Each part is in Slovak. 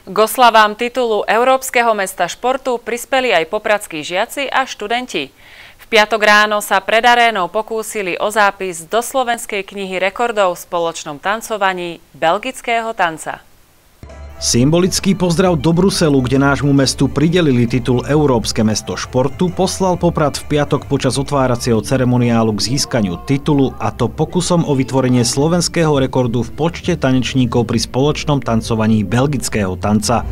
K oslavám titulu Európskeho mesta športu prispeli aj popradskí žiaci a študenti. V piatok ráno sa pred arénou pokúsili o zápis do Slovenskej knihy rekordov v spoločnom tancovaní belgického tanca. Symbolický pozdrav do Bruselu, kde nášmu mestu pridelili titul Európske mesto športu, poslal Poprad v piatok počas otváracieho ceremoniálu k získaniu titulu, a to pokusom o vytvorenie slovenského rekordu v počte tanečníkov pri spoločnom tancovaní belgického tanca.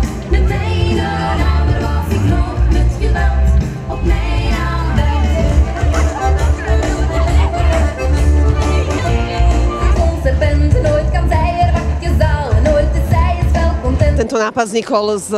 Tento nápad vznikol z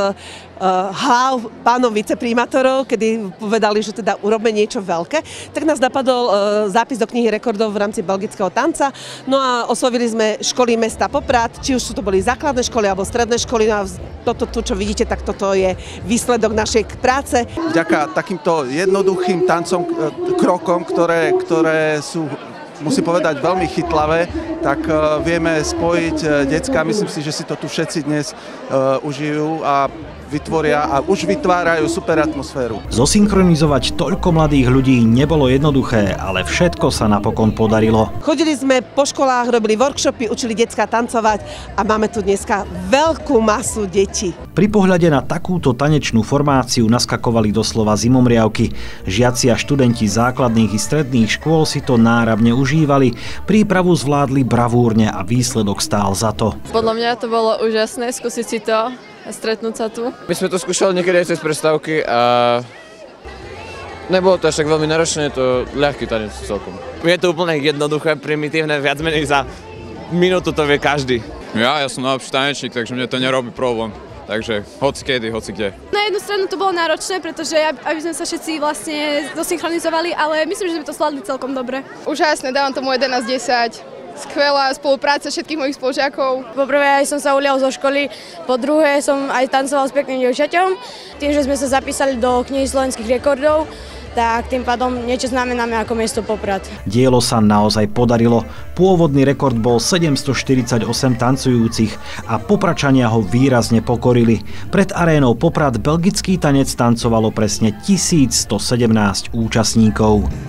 hlav pánov viceprimátorov, kedy povedali, že teda urobme niečo veľké. Tak nás napadol zápis do knihy rekordov v rámci belgického tanca. No a oslovili sme školy mesta Poprad, či už to boli základné školy alebo stredné školy. No a toto tu, čo vidíte, tak toto je výsledok našej práce. Vďaka takýmto jednoduchým tancom, krokom, ktoré sú, musím povedať, veľmi chytlavé, tak vieme spojiť decká. Myslím si, že si to tu všetci dnes užijú a vytvoria a už vytvárajú super atmosféru. Zosynchronizovať toľko mladých ľudí nebolo jednoduché, ale všetko sa napokon podarilo. Chodili sme po školách, robili workshopy, učili decká tancovať a máme tu dneska veľkú masu detí. Pri pohľade na takúto tanečnú formáciu naskakovali doslova zimomriavky. Žiaci a študenti základných i stredných škôl si to náravne užívali, prípravu zvládli bravúrne a výsledok stál za to. Podľa mňa to bolo úžasné skúsiť si to a stretnúť sa tu. My sme to skúšali niekedy aj cez prestávky a nebolo to až tak veľmi náročné, je to ľahký tanec celkom. Je to úplne jednoduché, primitívne, viac menej za minútu to vie každý. Ja som najlepší tanečník, takže mne to nerobí problém. Takže hoci kedy, hoci kde. Na jednu stranu to bolo náročné, pretože aby sme sa všetci vlastne dosynchronizovali, ale myslím, že sme to zvládli celkom dobre. Úžasné, dávam tomu 11 z 10. Skvelá spolupráca všetkých mojich spolužiakov. Poprvé som sa ulial zo školy, po druhé som aj tancoval s pekným dievčaťom. Tým, že sme sa zapísali do knihy slovenských rekordov, tak tým pádom niečo znamenáme ako mesto Poprad. Dielo sa naozaj podarilo. Pôvodný rekord bol 748 tancujúcich a Popračania ho výrazne pokorili. Pred arénou Poprad belgický tanec tancovalo presne 1117 účastníkov.